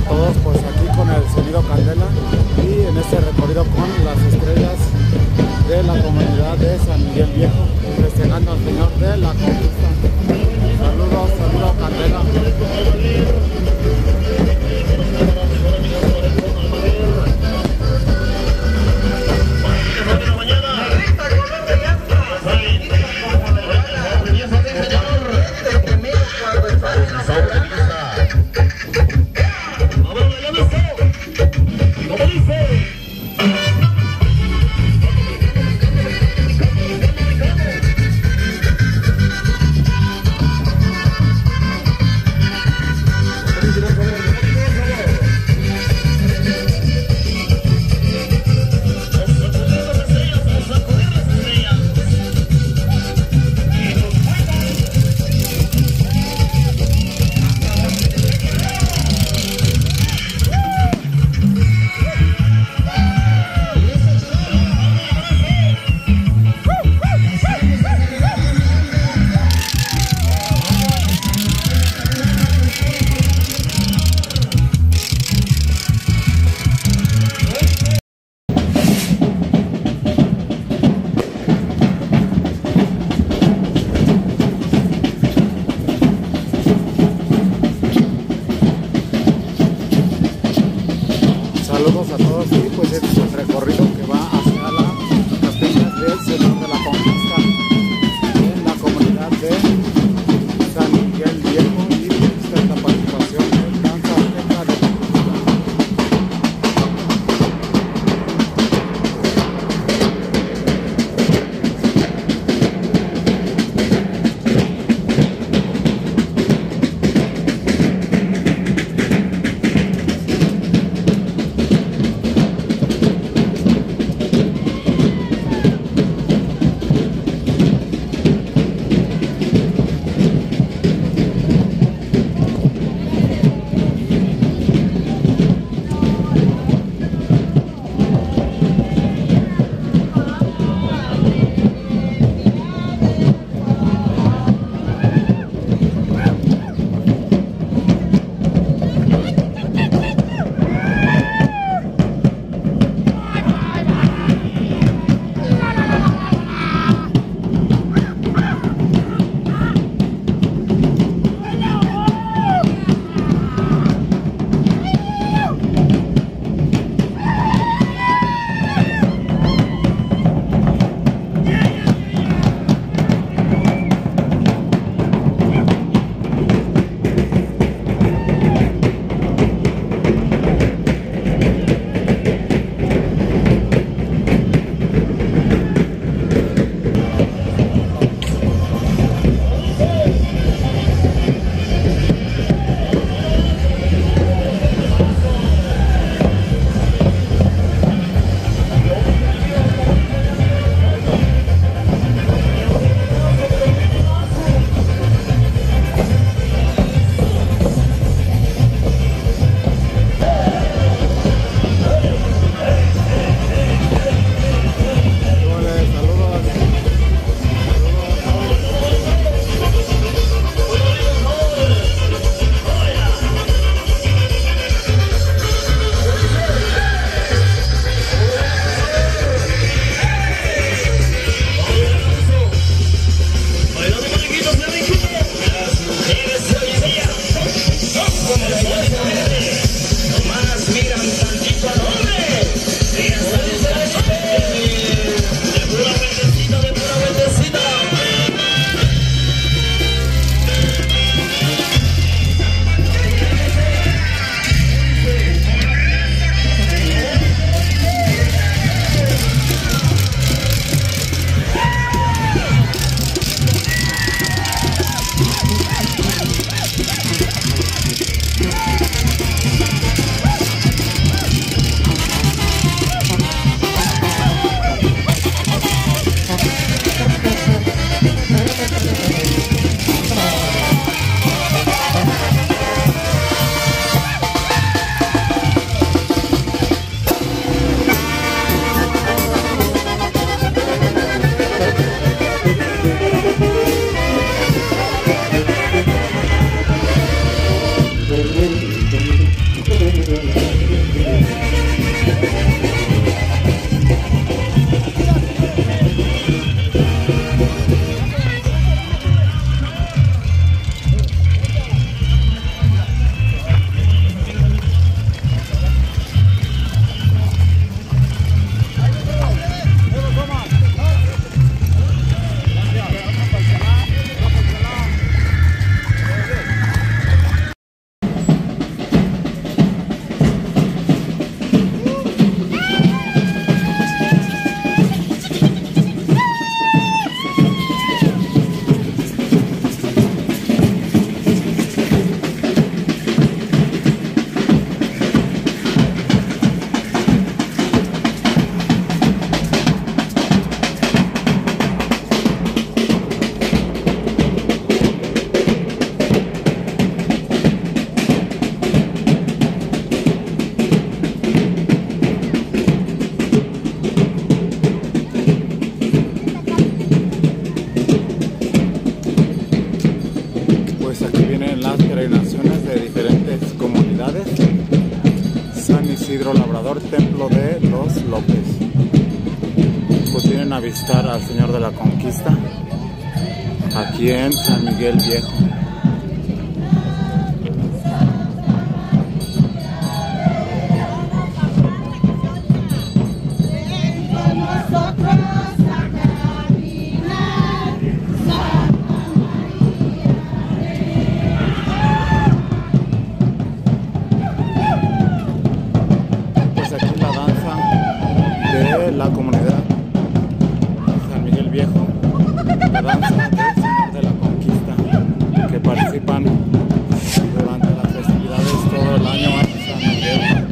todos, pues aquí con el sonido Candela y en este recorrido con las estrellas de la comunidad de San Miguel Viejo, festejando al Señor de la Conquista. Saludos, saludos Candela. Saludos a todos y pues este es el recorrido que va hacia las capillas del Señor de la Conquista en la comunidad de San Miguel Viejo y esta es la participación del Danza Azteca de mirador Templo de los López. Pues vienen a visitar al Señor de la Conquista aquí en San Miguel Viejo. La comunidad San Miguel Viejo, la danza del Señor de la Conquista, que participan durante las festividades todo el año en San Miguel.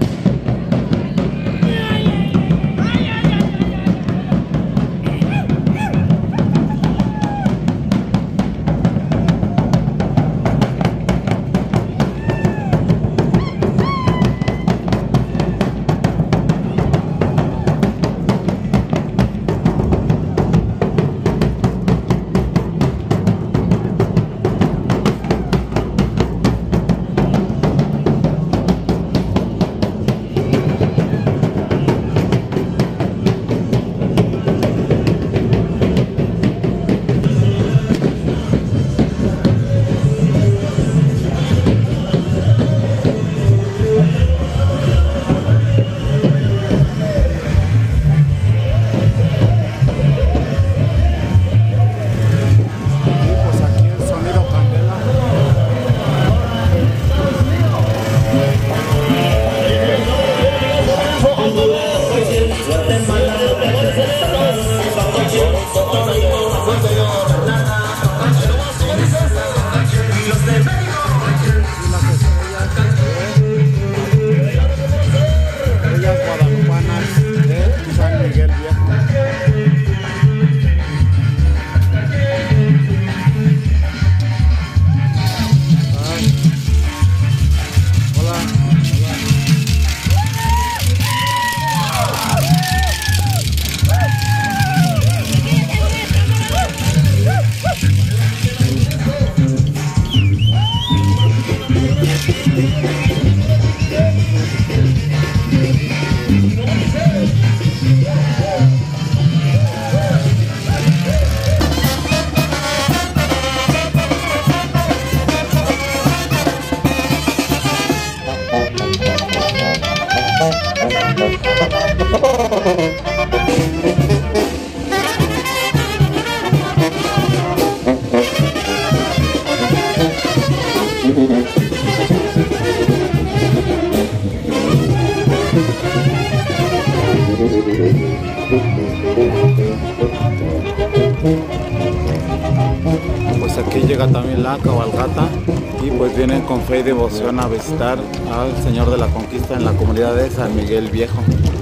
Pues aquí llega también la cabalgata y pues vienen con fe y devoción a visitar al Señor de la Conquista en la comunidad de San Miguel Viejo.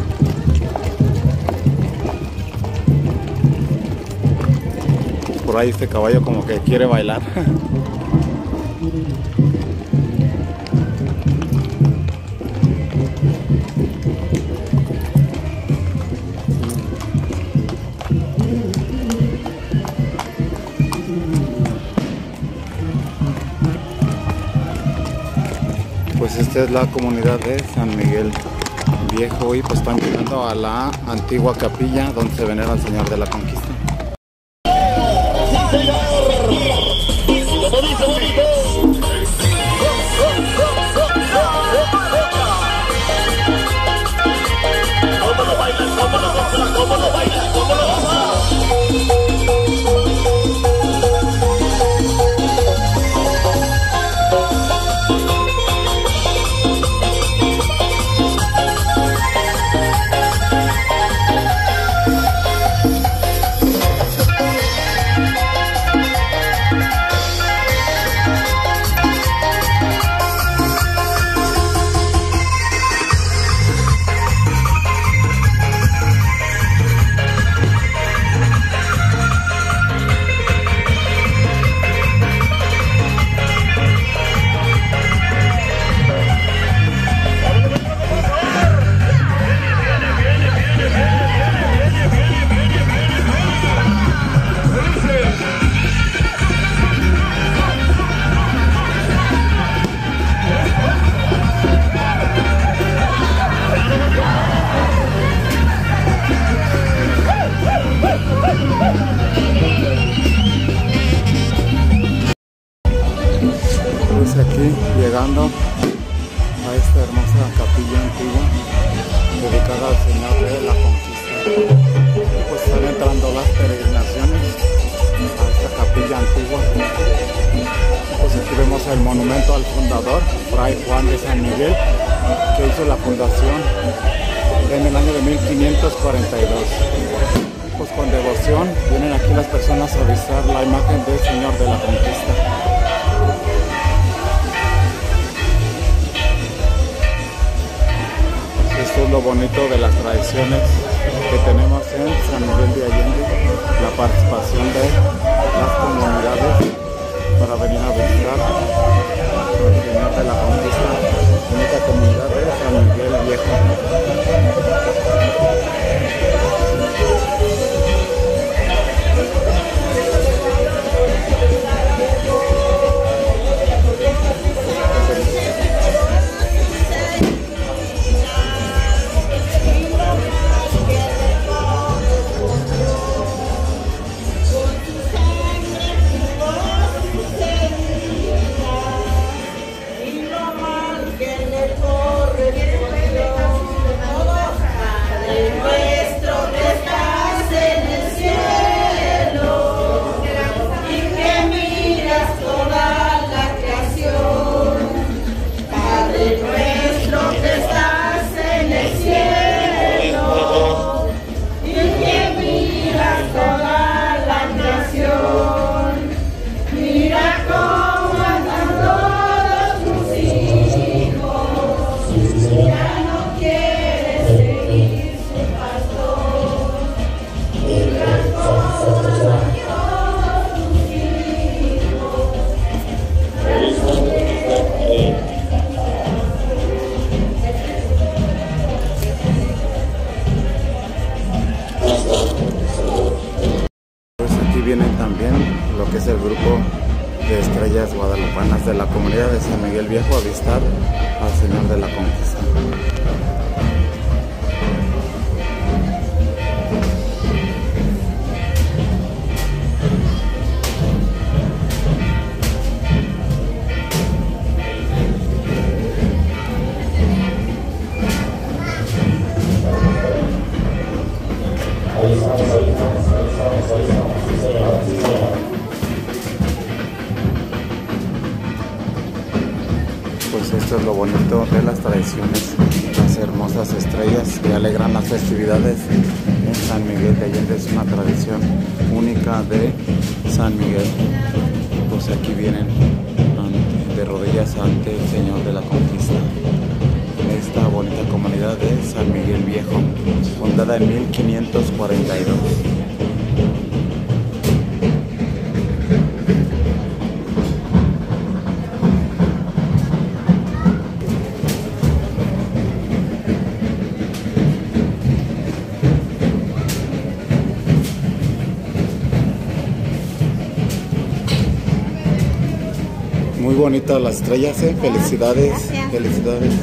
Por ahí este caballo como que quiere bailar. Pues esta es la comunidad de San Miguel Viejo y pues están llegando a la antigua capilla donde se venera al Señor de la Conquista. a esta hermosa capilla antigua dedicada al Señor de la Conquista. Pues están entrando las peregrinaciones a esta capilla antigua. Pues aquí vemos el monumento al fundador, Fray Juan de San Miguel, que hizo la fundación en el año de 1542. Pues con devoción vienen aquí las personas a visitar la imagen del Señor de la Conquista. Esto es lo bonito de las tradiciones que tenemos en San Miguel de Allende, la participación de las comunidades para venir a visitar al Señor de la Conquista, única comunidad de San Miguel Viejo. Vienen también lo que es el grupo de estrellas guadalupanas de la comunidad de San Miguel Viejo a visitar al Señor de la Conquista. Pues esto es lo bonito de las tradiciones, las hermosas estrellas que alegran las festividades en San Miguel de Allende. Es una tradición única de San Miguel. Pues aquí vienen de rodillas ante el Señor de la Conquista, esta bonita comunidad de San Miguel Viejo, fundada en 1542. Muy bonitas las estrellas, felicidades, gracias. Felicidades.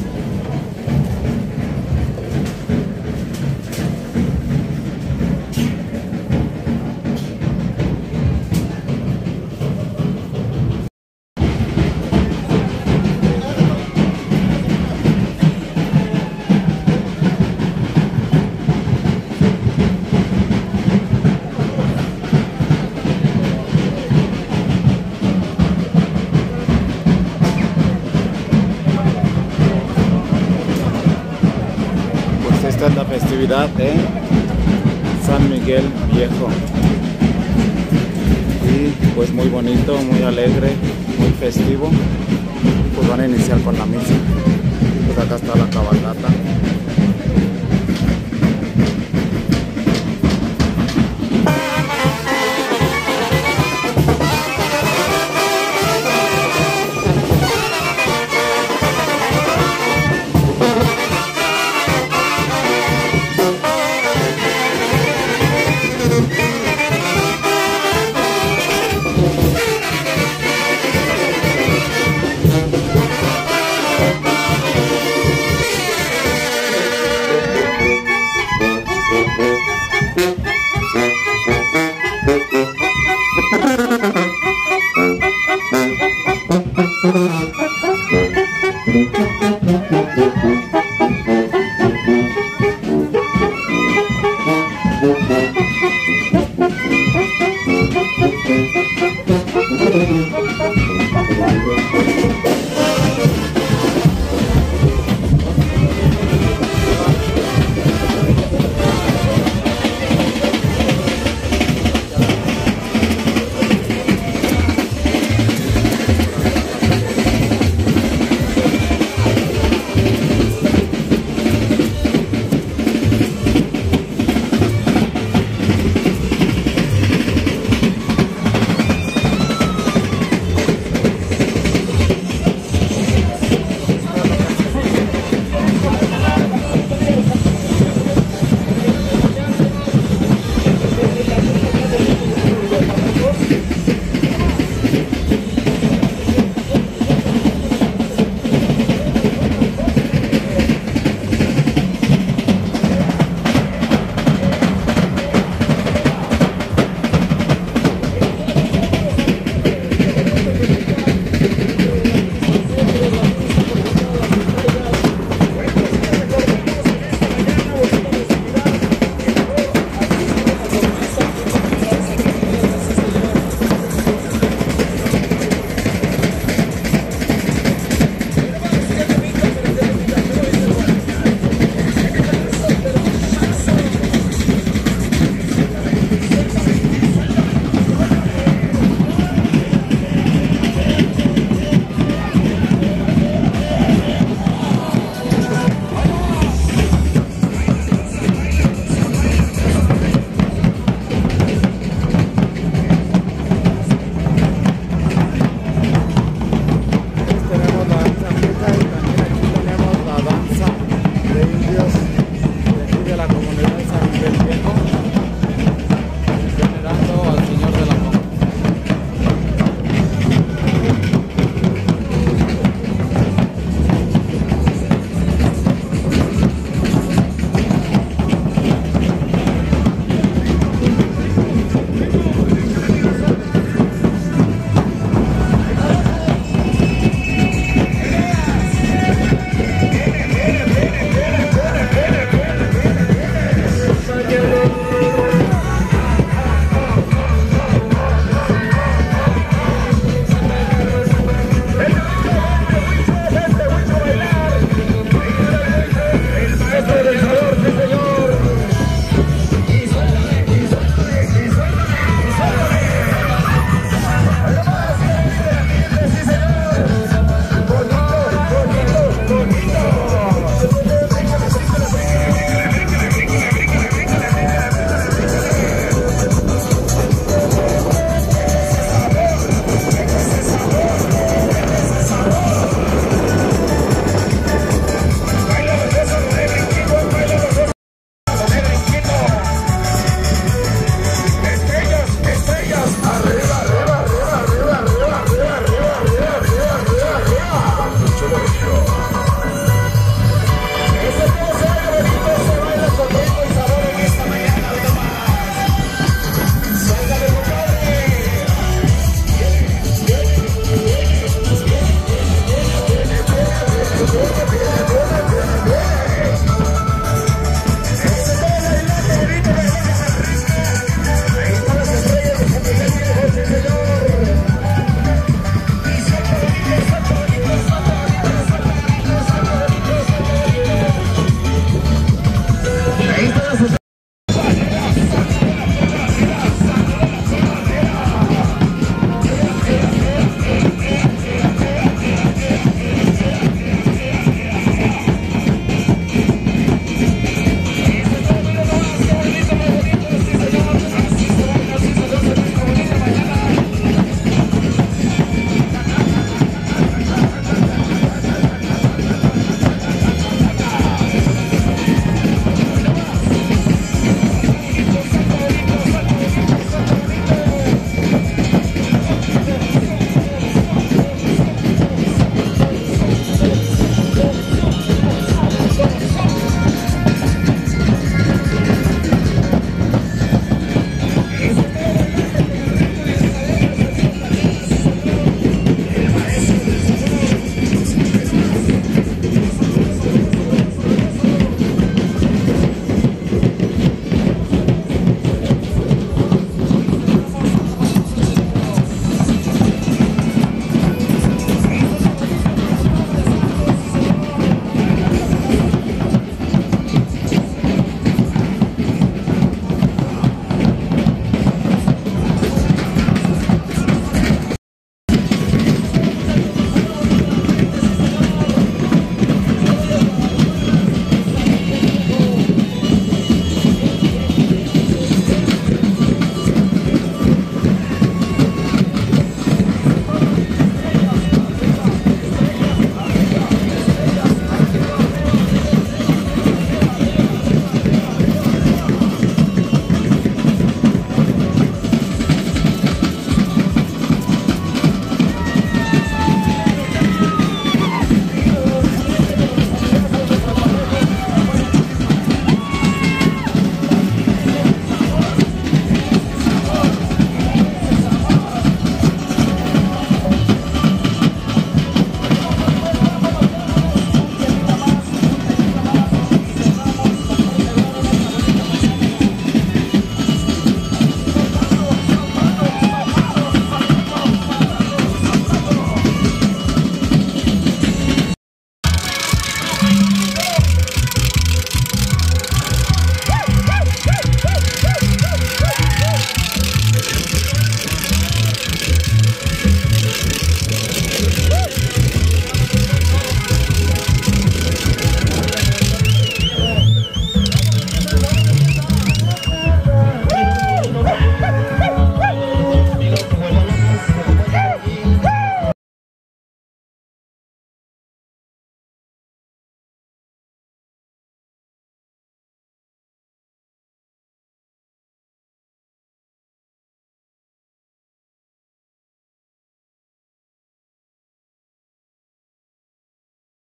Esta es la festividad de San Miguel Viejo y pues muy bonito, muy alegre, muy festivo. Pues van a iniciar con la misa. Pues acá está la cabalgata.